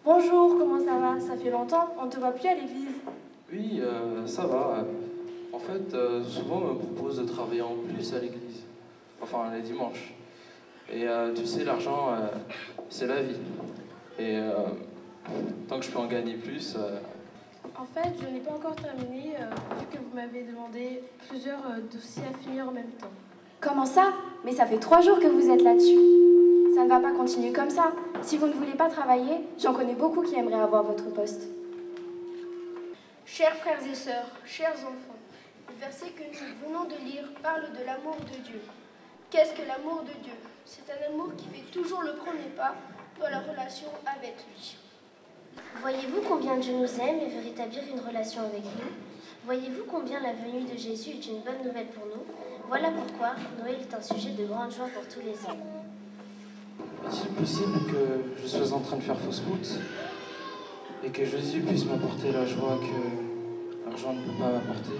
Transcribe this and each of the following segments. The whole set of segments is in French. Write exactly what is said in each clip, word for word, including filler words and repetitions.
Bonjour, comment ça va? Ça fait longtemps, on ne te voit plus à l'église. Oui, euh, ça va. En fait, euh, souvent on me propose de travailler en plus à l'église, enfin les dimanches. Et euh, tu sais, l'argent, euh, c'est la vie. Et euh, tant que je peux en gagner plus, euh, En fait, je n'ai pas encore terminé, euh, vu que vous m'avez demandé plusieurs euh, dossiers à finir en même temps. Comment ça? Mais ça fait trois jours que vous êtes là-dessus. Ça ne va pas continuer comme ça. Si vous ne voulez pas travailler, j'en connais beaucoup qui aimeraient avoir votre poste. Chers frères et sœurs, chers enfants, le verset que nous venons de lire parle de l'amour de Dieu. Qu'est-ce que l'amour de Dieu? C'est un amour qui fait toujours le premier pas dans la relation avec lui. Voyez-vous combien Dieu nous aime et veut rétablir une relation avec nous? Voyez-vous combien la venue de Jésus est une bonne nouvelle pour nous? Voilà pourquoi Noël est un sujet de grande joie pour tous les hommes. Est-il possible que je sois en train de faire fausse route et que Jésus puisse m'apporter la joie que l'argent ne peut pas m'apporter?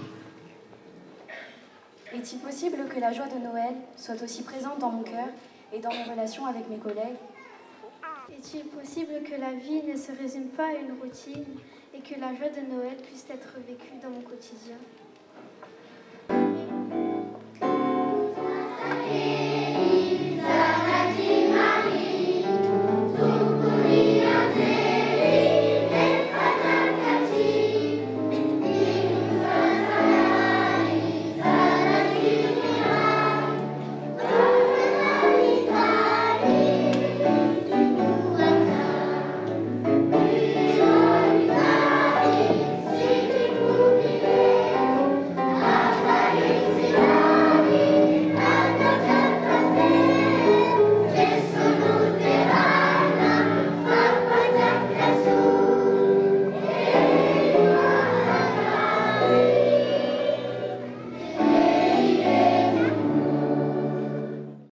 Est-il possible que la joie de Noël soit aussi présente dans mon cœur et dans mes relations avec mes collègues? Est-il possible que la vie ne se résume pas à une routine et que la joie de Noël puisse être vécue dans mon quotidien?